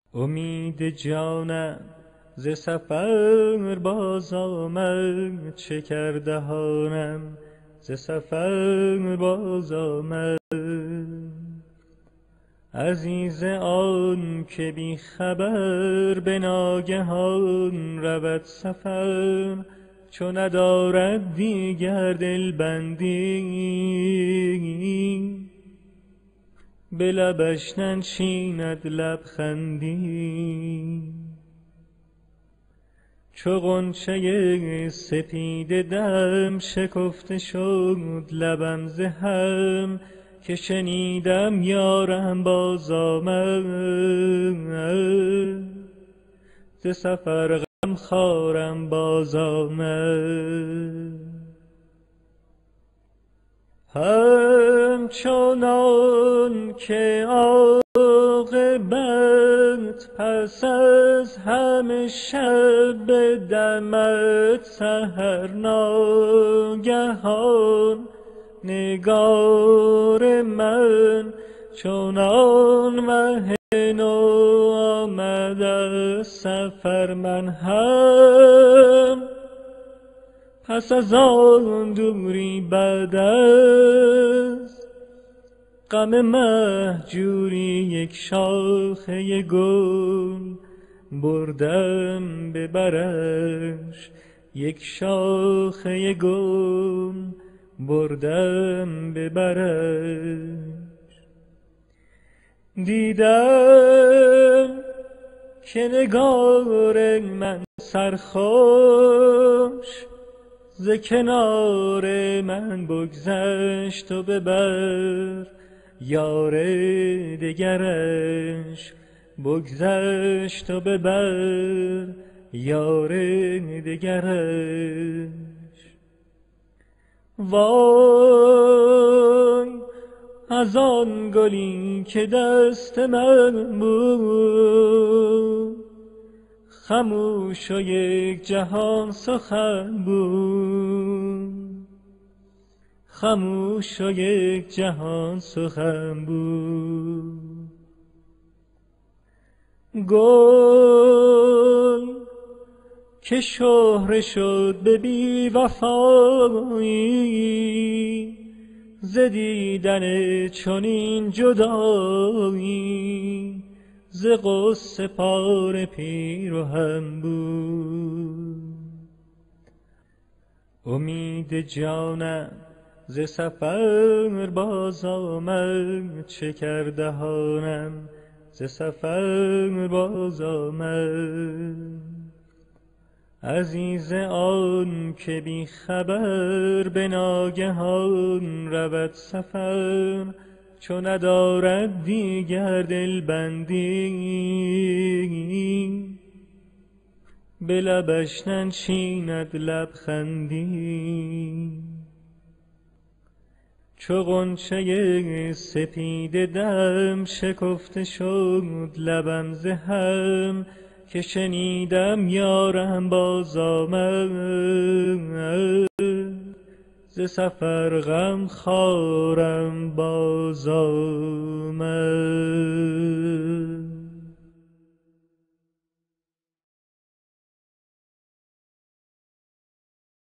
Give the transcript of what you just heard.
امید جانم ز سفر باز آمد، چه کرد دهانم ز سفر باز آمد. عزیز آن که بی خبر به ناگهان رود سفر، چو ندارد دیگر دلبندی به لبش ننشیند لبخندی. چو غنچه سپیده دم شکفته شد لبم ز هم، که شنیدم یارم باز آمد، ز سفر غم خوارم باز آمد. همچنان که عاقبت پس از همه شب بدمد سحر ناگهان، نگار من چنان مه نو آمد از سفر. من هم پس از آن دوری بعد از غم مهجوری یک شاخه گل بردم به برش، یک شاخه گل بردم به برش. دیدم که نگار من سرخوش ز کنار من بگذشت و ببر یار دگرش، بگذشت و ببر یار دگرش. وای از آن گلی که دست من بود، خموش و یک جهان سخن بود، خموش و یک جهان سخن بود. گل که شهره شد به بی وفایی، ز دیدن چنین جدایی ز غصه پاره پیرهن بود. امید جانم ز سفر باز آمد، چه کرد دهانم ز سفر باز آمد. عزیز آن که بی خبر به ناگهان رود سفر، چو ندارد دیگر دلبندی به لبش ننشیند لبخندی. چو غنچه سپیده دم شکفته شد لبم ز هم، که شنیدم یارم باز آمد، ز سفر غم خوارم باز آمد.